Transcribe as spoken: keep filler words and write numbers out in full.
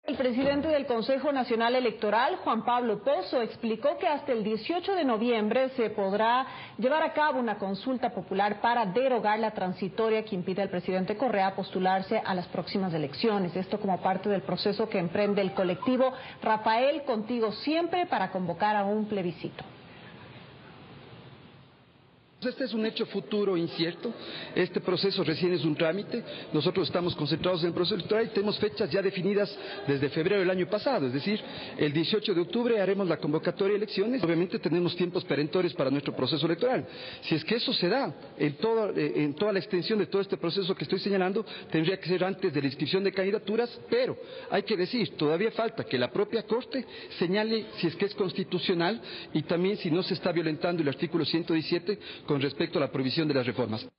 El presidente del Consejo Nacional Electoral, Juan Pablo Pozo, explicó que hasta el dieciocho de noviembre se podrá llevar a cabo una consulta popular para derogar la transitoria que impide al presidente Correa postularse a las próximas elecciones. Esto como parte del proceso que emprende el colectivo Rafael Contigo Siempre para convocar a un plebiscito. Este es un hecho futuro incierto, este proceso recién es un trámite, nosotros estamos concentrados en el proceso electoral y tenemos fechas ya definidas desde febrero del año pasado, es decir, el dieciocho de octubre haremos la convocatoria de elecciones, obviamente tenemos tiempos peremptorios para nuestro proceso electoral. Si es que eso se da en, todo, en toda la extensión de todo este proceso que estoy señalando, tendría que ser antes de la inscripción de candidaturas, pero hay que decir, todavía falta que la propia Corte señale si es que es constitucional y también si no se está violentando el artículo ciento diecisiete con respecto a la prohibición de las reformas.